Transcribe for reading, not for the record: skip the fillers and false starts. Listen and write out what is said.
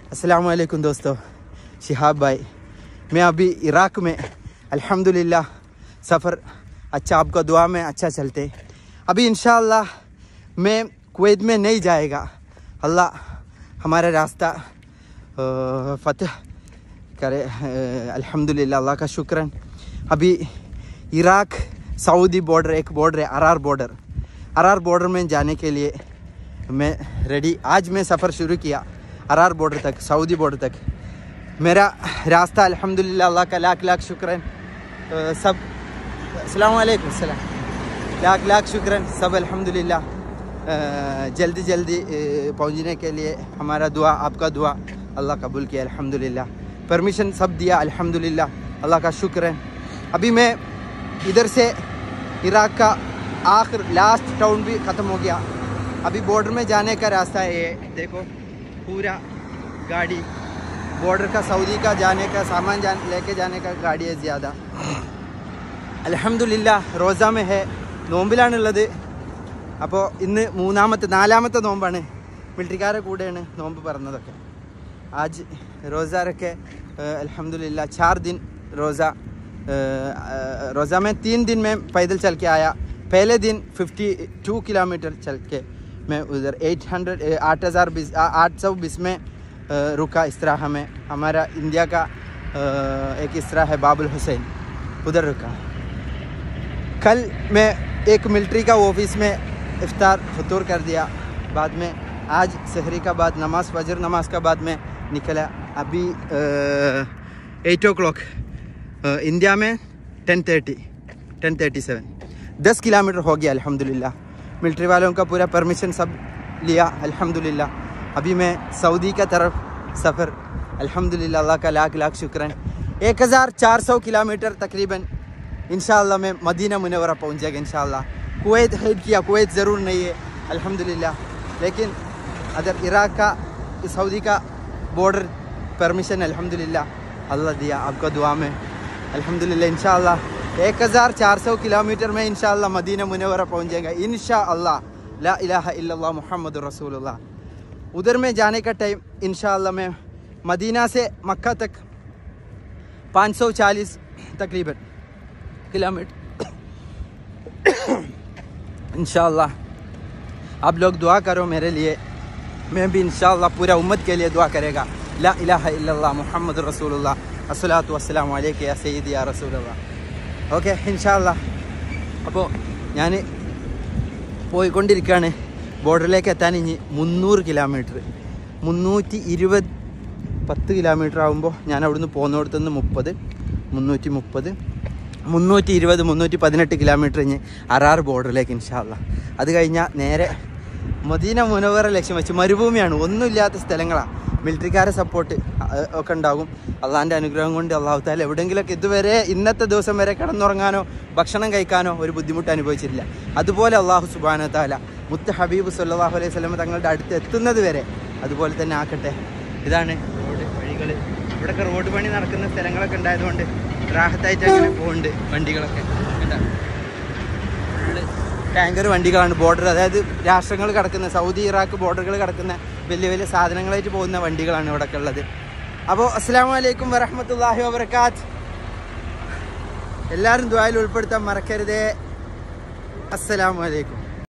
अस्सलाम वालेकुम दोस्तों, शिहाब भाई। मैं अभी इराक में अल्हम्दुलिल्लाह सफ़र अच्छा, आपका दुआ में अच्छा चलते। अभी इंशाअल्लाह मैं कुवैत में नहीं जाएगा, अल्लाह हमारा रास्ता फतह करे अल्हम्दुलिल्लाह, अल्लाह का शुक्र। अभी इराक सऊदी बॉर्डर, एक बॉर्डर है अरार बॉर्डर में जाने के लिए मैं रेडी। आज मैं सफ़र शुरू किया अरार बॉर्डर तक, सऊदी बॉर्डर तक। मेरा रास्ता अल्हम्दुलिल्लाह, अल्लाह का लाख लाख शुक्र। सब अस्सलाम वालेकुम, लाख लाख शुक्र सब अल्हम्दुलिल्लाह। जल्दी जल्दी पहुंचने के लिए हमारा दुआ, आपका दुआ अल्लाह कबूल किया अल्हम्दुलिल्लाह। परमिशन सब दिया अल्हम्दुलिल्लाह, अल्लाह का शुक्र है। अभी मैं इधर से इराक का आखिर लास्ट टाउन भी ख़त्म हो गया। अभी बॉर्डर में जाने का रास्ता है, ये देखो पूरा गाड़ी बॉर्डर का, सऊदी का जाने का सामान लेके जाने का गाड़ी है ज़्यादा। അൽഹംദുലില്ലാഹ് റോസ में है, നോമ്പിലാണുള്ളത്. അപ്പോൾ ഇന്ന് നാലാമത്തെ നോമ്പാണ്. മിലിറ്ററിക്കാരെ കൂടെയാണ് നോമ്പ് പറഞ്ഞതൊക്കെ. आज रोज़ा रखे अल्हम्दुलिल्लाह 4 दिन रोज़ा में 3 दिन में पैदल चल के आया। पहले दिन 52 किलोमीटर चल के मैं उधर 820 में रुका इस्तिराहा में। हमारा इंडिया का एक इस्तिराहा है बाबुल हुसैन, उधर रुका। कल मैं एक मिलिट्री का ऑफिस में इफ्तार फतूर कर दिया। बाद में आज सहरी का बाद नमाज, फजर नमाज का बाद में निकला। अभी 8 o'clock इंडिया में 10:37 10 किलोमीटर हो गया अल्हम्दुलिल्लाह। मिलिट्री वालों का पूरा परमिशन सब लिया अल्हम्दुलिल्लाह। अभी मैं सऊदी का तरफ सफ़र अल्हम्दुलिल्लाह, अल्लाह का लाख लाख शुक्र। 1400 किलोमीटर तकरीबन इंशाअल्लाह मैं मदीना मुनव्वरा पहुँच जाएगा इंशाअल्लाह। कुवैत हेड किया, कुवैत ज़रूर नहीं है अल्हम्दुलिल्लाह, लेकिन अगर इराक का सऊदी का बॉर्डर परमिशन अल्हम्दुलिल्लाह अल्लाह दिया, आपका दुआ में अल्हम्दुलिल्लाह। इंशाअल्लाह 1400 किलोमीटर में इंशाअल्लाह मदीना मुनव्वरा पहुँच जाएगा इंशाअल्लाह। ला इलाहा इल्लल्लाह मुहम्मदुर रसूलुल्लाह। उधर में जाने का टाइम इंशाअल्लाह मैं मदीना से मक्का तक 540 तकरीबन किलोमीटर इंशाअल्लाह। आप लोग दुआ करो मेरे लिए, मैं भी इंशाअल्लाह पूरा उम्मत के लिए दुआ करेगा। ला इलाहा इल्लल्लाह मुहम्मदुर रसूलुल्लाह, अस्सलातु वस्सलामु अलैका या सय्यदी या रसूलल्लाह। ഓക്കെ ഇൻഷാ അല്ലാഹ്. അപ്പോൾ ഞാൻ പോയിക്കൊണ്ടിരിക്കുകയാണ്. ബോർഡറിലേക്ക് എത്താൻ ഇനി 300 കിലോമീറ്റർ, 320 10 കിലോമീറ്റർ ആകുമ്പോൾ ഞാൻ അവിടുന്ന് പോകുന്നിടത്തുനിന്ന് 30 330 320 318 കിലോമീറ്റർ ഇനി അറാർ ബോർഡറിലേക്ക് ഇൻഷാ അല്ലാഹ്. അത് കഴിഞ്ഞാൽ നേരെ മദീന മുനവ്വറ ലക്ഷ്യം വെച്ച്. മരുഭൂമിയാണ്, ഒന്നുമില്ലാത്ത സ്ഥലങ്ങളാണ്. മിലിറ്ററിക്കാരെ സപ്പോർട്ട് ഒക്കെ ഉണ്ടാകും. അള്ളാൻ്റെ അനുഗ്രഹം കൊണ്ട് അള്ളാഹു താല എവിടെയെങ്കിലുമൊക്കെ ഇതുവരെ ഇന്നത്തെ ദിവസം വരെ കിടന്നുറങ്ങാനോ ഭക്ഷണം കഴിക്കാനോ ഒരു ബുദ്ധിമുട്ട് അനുഭവിച്ചിട്ടില്ല. അതുപോലെ അള്ളാഹു സുബ്ഹാനഹു വ തആല മുത്ത് ഹബീബ് സല്ലല്ലാഹു അലൈഹി വസല്ലം തങ്ങളുടെ അടുത്ത് എത്തുന്നത് വരെ അതുപോലെ തന്നെ ആക്കട്ടെ. ഇതാണ് റോഡ് വഴികൾ. ഇവിടെയൊക്കെ റോഡ് പണി നടക്കുന്ന സ്ഥലങ്ങളൊക്കെ ഉണ്ടായതുകൊണ്ട് റാഹത്തായിട്ട് അങ്ങനെ പോകുന്നുണ്ട് വണ്ടികളൊക്കെ. ടാങ്കർ വണ്ടികളാണ്. ബോർഡർ, അതായത് രാഷ്ട്രങ്ങൾ കിടക്കുന്ന സൗദി ഇറാഖ് ബോർഡറുകൾ കിടക്കുന്ന വലിയ വലിയ സാധനങ്ങളായിട്ട് പോകുന്ന വണ്ടികളാണ് ഇവിടെയൊക്കെ ഉള്ളത്. അപ്പോൾ അസ്സലാമു അലൈക്കും വറഹ്മത്തുള്ളാഹി വബറകാത്ത്. എല്ലാവരും ദുആയിൽ ഉൾപ്പെടുത്താൻ മറക്കരുതേ. അസ്സലാമു അലൈക്കും.